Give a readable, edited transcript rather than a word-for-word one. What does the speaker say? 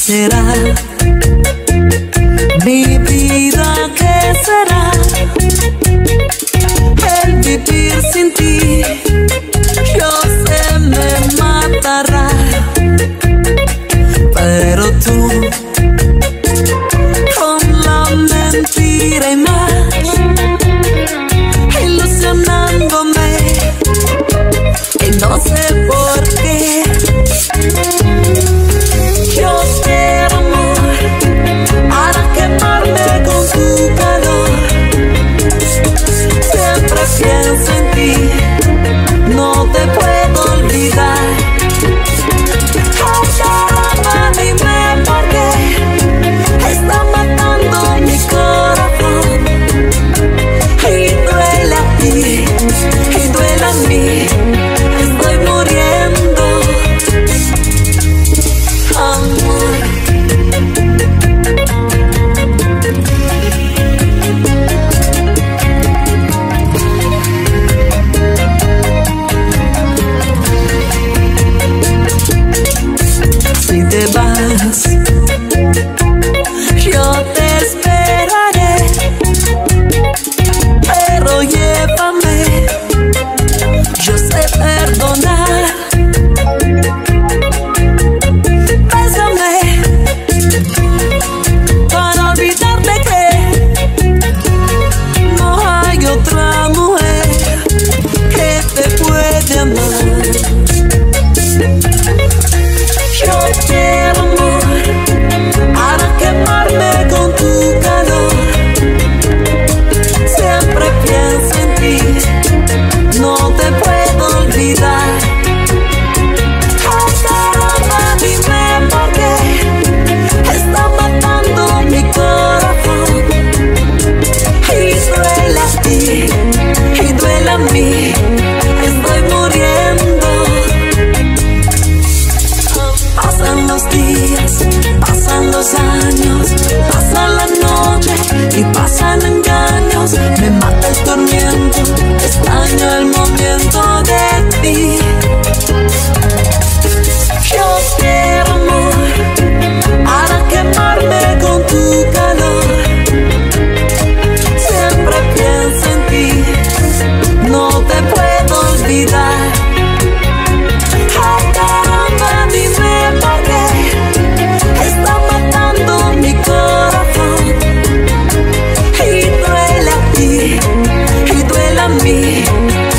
será? Mi vida, ¿qué será? El vivir sin ti, yo sé me matará. Pero tú, con la mentira y más, ilusionándome, y no sé por qué. Yo quiero amor para quemarme con tu calor. Siempre pienso en ti, no te puedo olvidar. Ay, caramba, dime por qué está matando mi corazón. Y duele a ti, y duele a mí, estoy muriendo. Amor, si te vas, yo te esperaré, pero llévame, yo sé perdonar. Bésame para olvidarte que no hay otra mujer que te puede amar. Yo quiero amor para quemarme con tu calor. Siempre pienso en ti, no te puedo olvidar. Ay, caramba, dime por qué está matando mi corazón. Y duele a ti, y duele a mí, estoy muriendo. Pasan los días, pasan los años, pasan las noches y pasan engaños. Me mata el tormento, extraño el momento de ti. Yo quiero amor para quemarme con tu calor. Siempre pienso en ti, no te puedo olvidar. Ay, caramba, dime por qué está matando mi corazón. Y duele a ti, y duele a mí,